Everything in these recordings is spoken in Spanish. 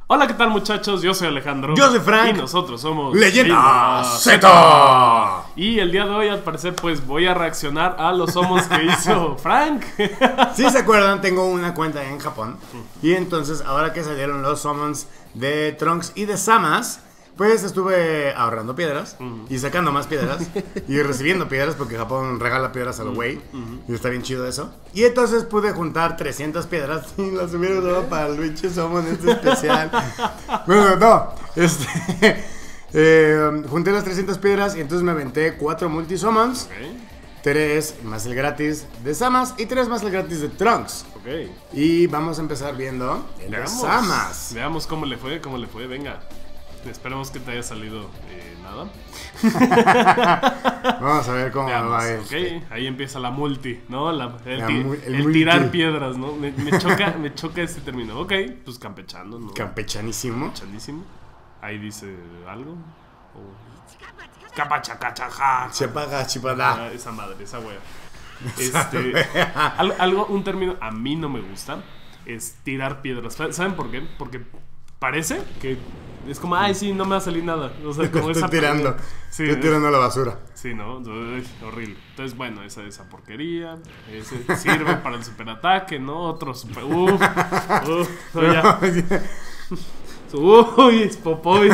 Hola, ¿qué tal, muchachos? Yo soy Alejandro. Yo soy Frank. Y nosotros somos Leyenda Z. Y el día de hoy, al parecer, pues voy a reaccionar a los Summons que hizo Frank. Si se acuerdan, tengo una cuenta en Japón. Y entonces, ahora que salieron los Summons de Trunks y de Samas, pues estuve ahorrando piedras y sacando más piedras y recibiendo piedras, porque Japón regala piedras a lo güey. Y está bien chido eso. Y entonces pude juntar 300 piedras y las hubiera usado para el pinche Summon este especial. Bueno, no. Junté las 300 piedras y entonces me aventé 4 multi-summons. 3 más el gratis de Samas y 3 más el gratis de Trunks. Y vamos a empezar viendo el de Samas. Veamos cómo le fue, venga. Esperemos que te haya salido nada. Vamos a ver cómo va ahí empieza la multi, ¿no? El tirar piedras, ¿no? Me choca ese término. Ok, pues campechando, ¿no? Campechanísimo. Ahí dice algo. Chipada. Esa madre, esa wea. Un término a mí no me gusta es tirar piedras. ¿Saben por qué? Porque parece que es como, ay, sí, no me va a salir nada. O sea, como estoy tirando. Sí, estoy tirando a la basura. Sí, ¿no? Horrible. Entonces, bueno, esa porquería. Ese sirve para el superataque, ¿no? Otro super. Uy, es Popovich.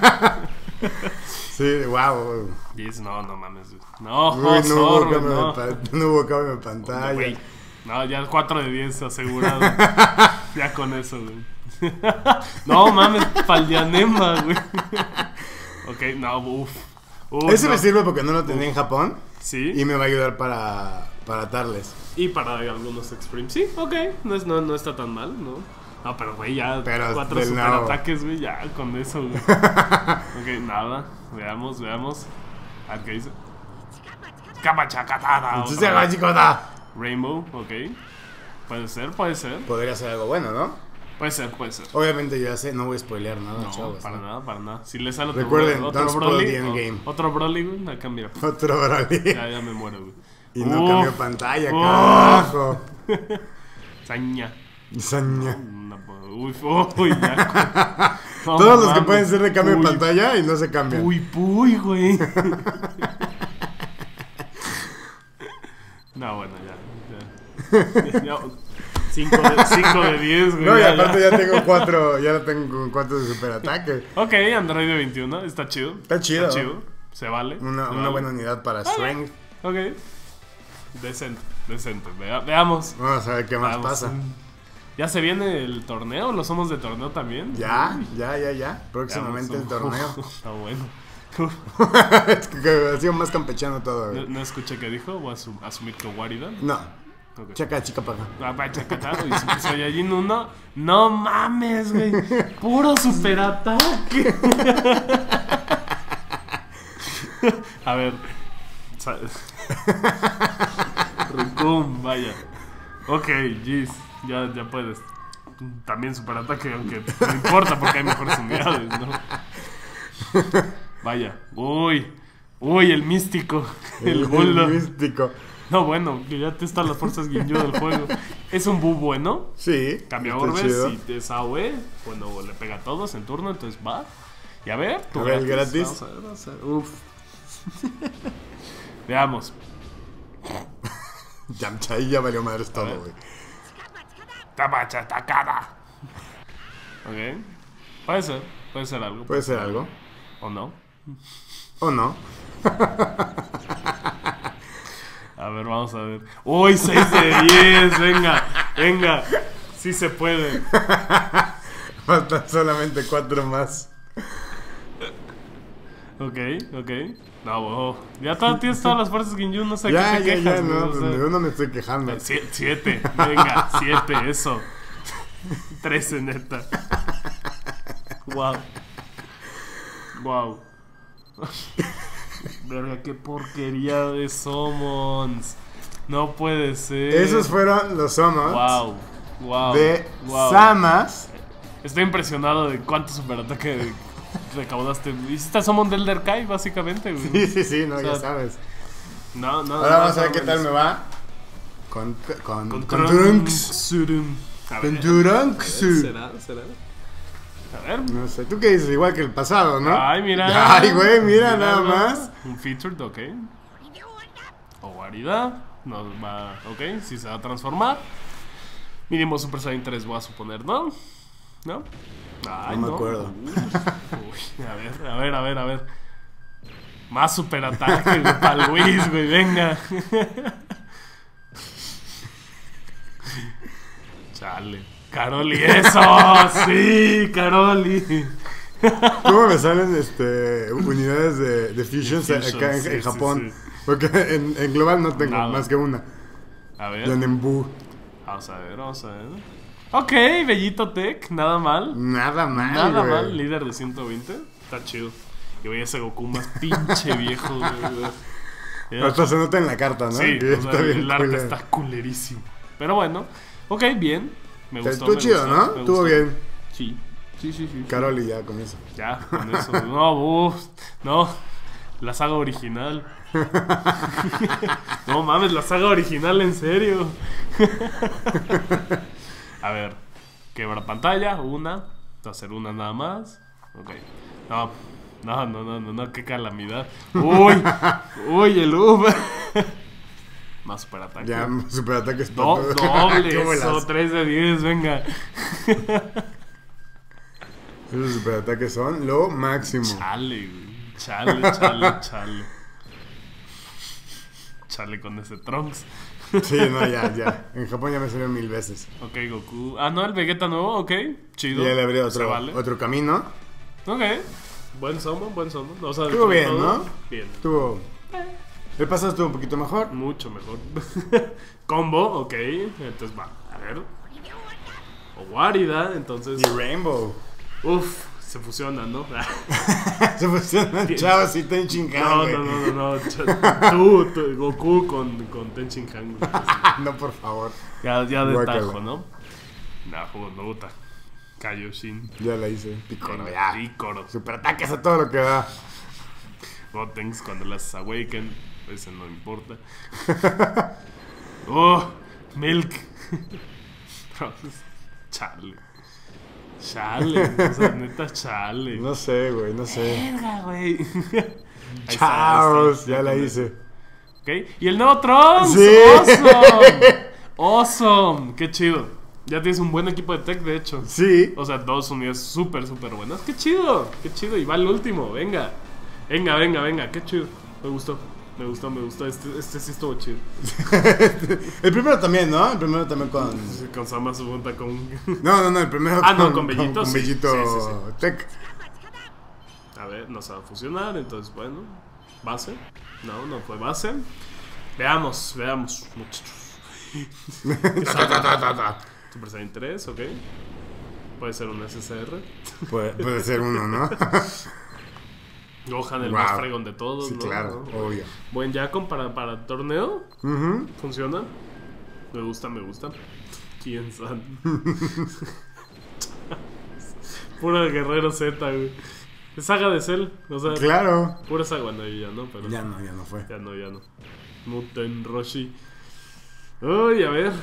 Sí, wow. No mames. No hubo cambio de pantalla. Wey. No, ya 4 de 10 asegurado. Ya con eso, güey. No mames, Paldianema, güey. Ok, no, ese me sirve porque no lo tenía en Japón. Sí. Y me va a ayudar para atarles. Y para algunos extremes. Sí, ok. No está tan mal, ¿no? No, pero güey, ya 4 superataques, güey, ya con eso, güey. Ok, nada. Veamos. A ver qué dice. Kapachacatada. Rainbow, ok. Puede ser. Podría ser algo bueno, ¿no? Puede ser. Obviamente ya sé, no voy a spoilear nada, no, chavos. Para nada. Si le sale recuerden, otro Broly, otro Broly, güey, acá mira. Otro Broly. Ya me muero, güey. Y no cambio pantalla, carajo. Saña. Ya. Todos los que pueden ser de cambio de pantalla y no se cambian. Güey. No, bueno, ya. 5 de 10, güey. No, y aparte ya tengo 4. Ya lo tengo con 4 de superataque. Ok, Android de 21. Está chido. Se vale. Una buena unidad para Strength. Ok. Decente. Veamos. Vamos a ver qué más pasa. ¿Ya se viene el torneo? ¿Lo somos de torneo también? Ya. Próximamente el torneo. Está bueno. Es que ha sido más campechano todo. ¿No escuché qué dijo? ¿O asumir que Warida? No. Okay. Chica paga. Y Super Saiyajin 1. No mames, güey. Puro superataque. A ver. Ricum, vaya. Ok, jeez. Ya puedes. También superataque, aunque no importa porque hay mejores unidades, ¿no? Vaya. Uy, el místico. El Bulldog. El místico. No, bueno, que ya te están las fuerzas Ginyu del juego. ¿Es un Bu bueno? Sí. Cambia orbes y es AOE. Bueno, le pega a todos en turno, entonces va. Y a ver, tu gratis. Vamos a ver. Uf. Veamos. Ahí ya valió madres todo, güey. Tabacha tacada. Ok. Puede ser algo. Puede ser algo. ¿O no? A ver, vamos a ver. ¡Uy, 6 de 10! Venga. Sí se puede. Faltan solamente 4 más. Ok. No, ya tienes todas las fuerzas Ginyu, no sé qué te quejas. Ya, no, no me estoy quejando. 7, venga, 7, eso. 13, neta. Wow. Verga, qué porquería de summons. No puede ser. Esos fueron los summons. Wow. De Samas. Estoy impresionado de cuánto superataque recaudaste. Hiciste summon del Elder Kai, básicamente, güey. Sí, no, o sea, ya sabes. No. Ahora vamos a ver qué tal me va con Trunks. Con Trunks. Con Trunks. ¿Será? A ver. No sé, ¿tú qué dices? Igual que el pasado, ¿no? Ay, mira. Ay, güey, mira nada ¿no? más. Un featured, ok. Owarida. Nos va. Ok, sí se va a transformar. Mínimo Super Saiyan 3 voy a suponer, ¿no? ¿No? Ay, No me acuerdo. Uy, a ver. Más super ataque, güey, para Luis, güey, venga. Chale. Caroli, eso, sí, Caroli. ¿Cómo me salen unidades de Fusions acá en sí, Japón? sí. Porque en global no tengo Nada. más que una. A ver. La Nembu. Vamos a ver. Ok, Bellito Tech, nada mal. Nada mal, Nada güey. mal, líder de 120. Está chido. Y voy a ese Goku más pinche viejo, güey. Hasta se nota en la carta, ¿no? Sí, Que o sea, bien el arte culero. está culerísimo. Pero bueno, ok, bien. Me gustó. Estuvo chido, ¿no? me Estuvo gustó. bien. Sí. Caroli ya con eso. Ya, con eso. No, la saga original. No mames, la saga original, en serio. A ver, quebra pantalla, una. Va a hacer una nada más. Ok. No, qué calamidad. Uy, el Uber. Más super ataque. Ya, super ataque es Doble, eso, 3 de 10, venga. Esos super ataques son lo máximo. Chale, güey. Chale con ese Trunks. Sí, no, ya. En Japón ya me salió 1000 veces. Ok, Goku. Ah, no, el Vegeta nuevo, ok. Chido. Y ya le abrí Se vale. otro camino. Ok. Buen summon. O sea, Estuvo bien, todo, ¿no? Bien. Estuvo. El pasado estuvo un poquito mejor. Mucho mejor. Combo, ok. Entonces va. A ver. Owarida, entonces. Y Rainbow. Uf, se fusionan, ¿no? Se fusionan Chavos y Tenchin Han, güey. No. Tú, Goku con Tenchin Han. No, por favor. Ya de Guácala. tajo, ¿no? Nah, juego no gusta. Kaioshin. Ya la hice. Picoro, ya. Picoro. Super ataques a todo lo que da. Gotenks cuando las awaken. Ese no importa. Milk. Chale. O sea, neta, chale. No sé, güey, no sé. Verga, güey. Ahí Chaos, está, ya la con hice. Ok, y el nuevo Trunks. Sí. Awesome. Qué chido. Ya tienes un buen equipo de tech, de hecho. Sí. O sea, 2 unidades súper buenas. Qué chido. Y va el último. Venga. Qué chido. Me gustó. Este sí estuvo chido. El primero también, ¿no? El primero también con. Con Sama su junta con. No, el primero con Bellito. Con Sí. Bellito Sí. Tech. A ver, no se va a fusionar. Entonces, bueno. Base. No fue base. Veamos, muchachos. Super Saiyan 3, ok. Puede ser un SSR. Puede ser uno, ¿no? Gohan, el Wow. más fregón de todos, Sí, ¿no? claro, ¿No? obvio. Buen Yakon para torneo. Funciona. Me gusta. ¿Quién sabe? Pura Guerrero Z, güey. Es saga de Cell. O sea, Claro. pura saga. Bueno, ya no, pero. Ya no fue. Ya no. Muten Roshi. Uy, a ver.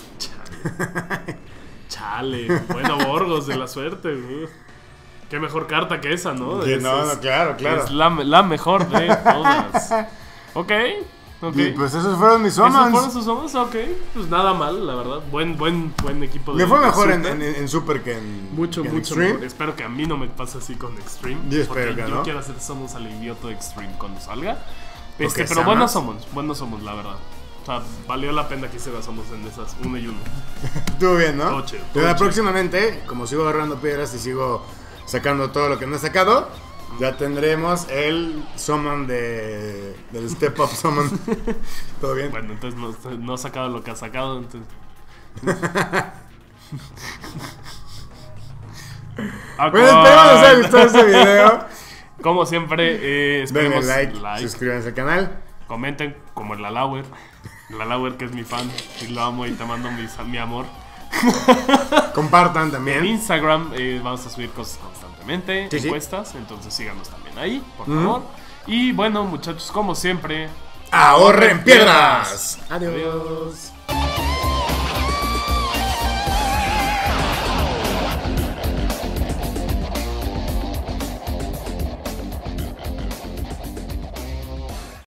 Chale. Bueno, Borgos de la suerte, güey. Qué mejor carta que esa, ¿no? Claro. Es la mejor de todas. Ok. Y pues esos fueron mis ¿Esos summons. fueron sus summons? Ok. Pues nada mal, la verdad. Buen equipo de Me fue mejor Super. en Super que en Mucho Extreme. mejor. Espero que a mí no me pase así con Extreme. Yo espero porque que yo no. quiero hacer summons al idiota de Extreme cuando salga. Porque Pero buenos summons, la verdad. O sea, valió la pena que hiciera summons en esas 1 y 1. Estuvo bien, ¿no? Todo chido, todo Pero chido. próximamente, como sigo agarrando piedras y sigo sacando todo lo que no he sacado, ya tendremos el summon del Step Up Summon. ¿Todo bien? Bueno, entonces no ha sacado lo que ha sacado. Entonces. Bueno, esperemos les haya gustado este video. Como siempre, Denle esperemos like, suscríbanse al canal. comenten como el Lalauer. El Lalauer que es mi fan y lo amo y te mando mi amor. Compartan En también. Instagram vamos a subir cosas constantemente, Sí, sí. encuestas, entonces síganos también ahí, por favor. Y bueno, muchachos, como siempre, ¡Ahorren piedras! Adiós.